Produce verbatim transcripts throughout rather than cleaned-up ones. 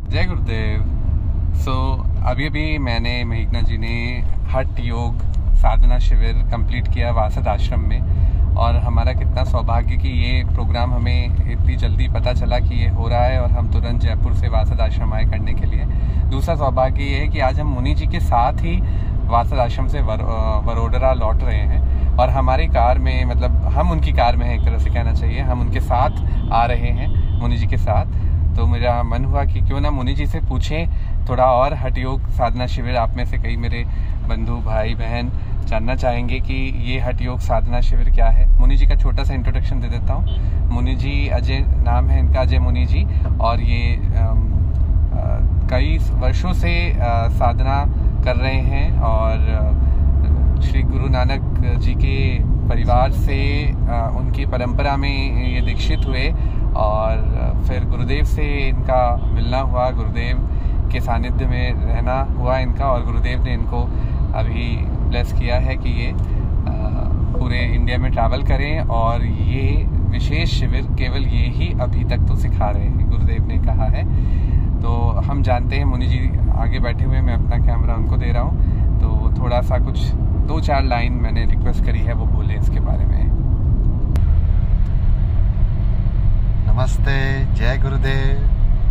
जय गुरुदेव। सो so, अभी अभी मैंने मेघना जी ने हठ योग साधना शिविर कंप्लीट किया वासद आश्रम में, और हमारा कितना सौभाग्य कि ये प्रोग्राम हमें इतनी जल्दी पता चला कि ये हो रहा है और हम तुरंत जयपुर से वासद आश्रम आए करने के लिए। दूसरा सौभाग्य ये है कि आज हम मुनि जी के साथ ही वासद आश्रम से वर, वडोदरा लौट रहे हैं, और हमारी कार में, मतलब हम उनकी कार में हैं एक तरह से कहना चाहिए, हम उनके साथ आ रहे हैं मुनि जी के साथ। तो मेरा मन हुआ कि क्यों ना मुनि जी से पूछें थोड़ा और हठ योग साधना शिविर। आप में से कई मेरे बंधु भाई बहन जानना चाहेंगे कि ये हठ योग साधना शिविर क्या है। मुनि जी का छोटा सा इंट्रोडक्शन दे देता हूँ। मुनि जी, अजय नाम है इनका, अजय मुनि जी, और ये आम, आ, कई वर्षों से आ, साधना कर रहे हैं, और श्री गुरु नानक जी के परिवार से आ, उनकी परंपरा में ये दीक्षित हुए, और फिर गुरुदेव से इनका मिलना हुआ, गुरुदेव के सानिध्य में रहना हुआ इनका, और गुरुदेव ने इनको अभी ब्लेस किया है कि ये पूरे इंडिया में ट्रैवल करें, और ये विशेष शिविर केवल ये ही अभी तक तो सिखा रहे हैं, गुरुदेव ने कहा है। तो हम जानते हैं, मुनि जी आगे बैठे हुए, मैं अपना कैमरा उनको दे रहा हूँ, तो थोड़ा सा कुछ दो चार लाइन मैंने रिक्वेस्ट करी है वो बोले इसके बारे में। नमस्ते, जय गुरुदेव।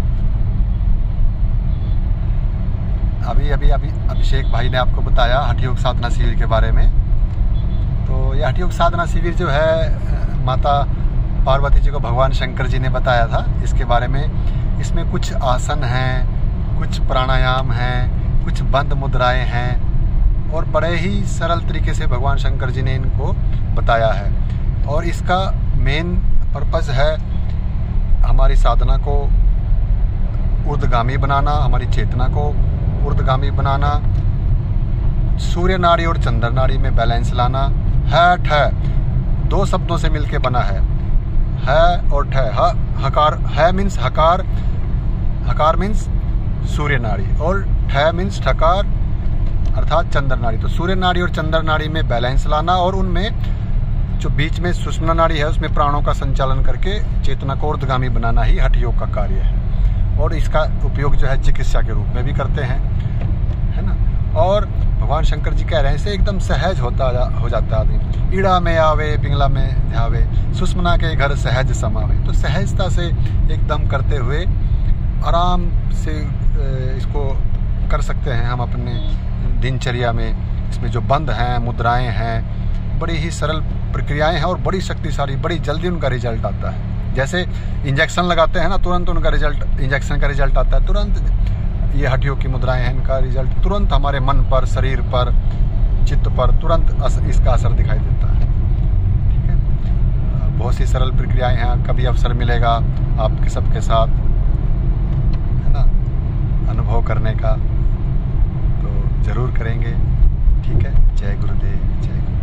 अभी अभी अभी अभिषेक भाई ने आपको बताया हठ योग साधना शिविर के बारे में। तो यह हठ योग साधना शिविर जो है, माता पार्वती जी को भगवान शंकर जी ने बताया था इसके बारे में। इसमें कुछ आसन हैं, कुछ प्राणायाम हैं, कुछ बंद मुद्राएं हैं, और बड़े ही सरल तरीके से भगवान शंकर जी ने इनको बताया है। और इसका मेन पर्पस है हमारी साधना को ऊर्ध्वगामी बनाना, हमारी चेतना को ऊर्ध्वगामी बनाना, सूर्य नाड़ी और चंद्र नाड़ी में बैलेंस लाना। हठ है दो शब्दों से मिलके बना है, है और ठ। ह हकार, है मीन्स हकार, हकार मीन्स सूर्य नाड़ी, और ठ मीन्स ठकार अर्थात चंद्र नाड़ी। तो सूर्य नाड़ी और चंद्र नाड़ी में बैलेंस लाना, और उनमें जो बीच में सुषुम्ना नाड़ी है उसमें प्राणों का संचालन करके चेतना को ऊर्ध्वगामी बनाना ही हठ योग का कार्य है। और इसका उपयोग जो है चिकित्सा के रूप में भी करते हैं, है ना। और भगवान शंकर जी कह रहे हैं इसे एकदम सहज होता हो जाता है आदमी। ईड़ा में आवे पिंगला में ध्यावे, सुषुम्ना के घर सहज समावे। तो सहजता से एकदम करते हुए आराम से इसको कर सकते हैं हम अपने दिनचर्या में। इसमें जो बंद हैं, मुद्राएं हैं, बड़ी ही सरल प्रक्रियाएं हैं, और बड़ी शक्तिशाली, बड़ी जल्दी उनका रिजल्ट आता है। जैसे इंजेक्शन लगाते हैं ना, तुरंत उनका रिजल्ट, इंजेक्शन का रिजल्ट आता है तुरंत। ये हठ योग की मुद्राएं हैं, इनका रिजल्ट तुरंत हमारे मन पर, शरीर पर, चित्त पर तुरंत इसका असर दिखाई देता है। ठीक है, बहुत सी सरल प्रक्रियाएं हैं। कभी अवसर मिलेगा आपके सबके साथ, है ना, अनुभव करने का, तो जरूर करेंगे। ठीक है, जय गुरुदेव, जय गुरुदेव।